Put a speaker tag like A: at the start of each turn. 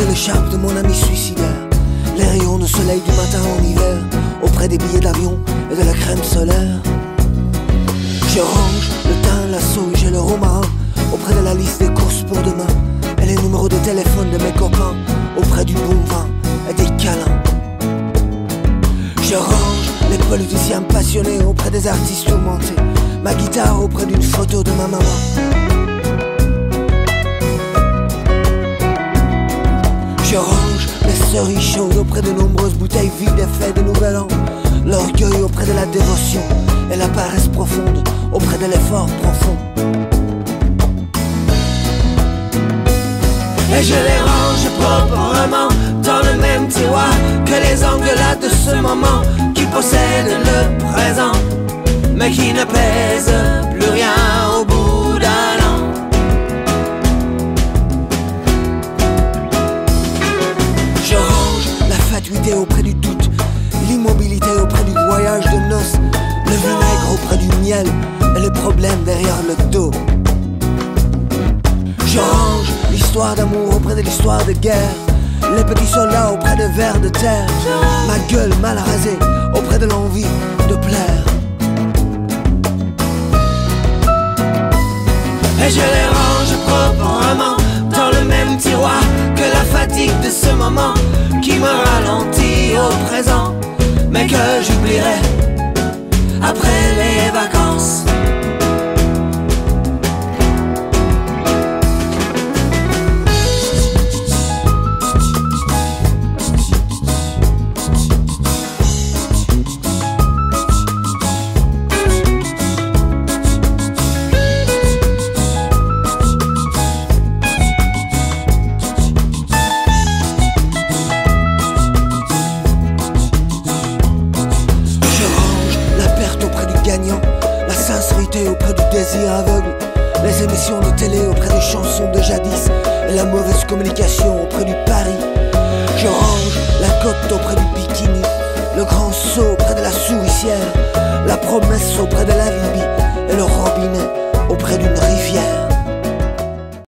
A: de l'écharpe de mon ami suicidaire, les rayons de soleil du matin en hiver, auprès des billets d'avion et de la crème solaire. Je range le thym, la sauge et le romarin auprès de la liste des courses pour demain, et les numéros de téléphone de mes copains auprès du bon vin et des câlins. Je range les politiciens passionnés auprès des artistes tourmentés, ma guitare auprès d'une photo de ma maman. Je range les cerises chaudes auprès de nombreuses bouteilles vides et faites de nouvel an, l'orgueil auprès de la dévotion et la paresse profonde auprès de l'effort profond. Et je les range proprement dans le même tiroir que les engueulades de ce moment qui possèdent le présent, mais qui ne pèsent plus rien au bout d'un an. Je range la fatuité auprès du doute, l'immobilité auprès du voyage de noces, le vinaigre auprès du miel et les problèmes derrière le dos. Je range l'histoire d'amour auprès de l'histoire de guerre, les petits soldats auprès de vers de terre, ma gueule mal rasée auprès de l'envie de plaire. Et je les range proprement dans le même tiroir que la fatigue de ce moment qui me ralentit au présent, mais que j'oublierai après les vacances. La sincérité auprès du désir aveugle, les émissions de télé auprès des chansons de jadis et la mauvaise communication auprès du pari. Je range la côte auprès du bikini, le grand saut auprès de la souricière, la promesse auprès de la Libye et le robinet auprès d'une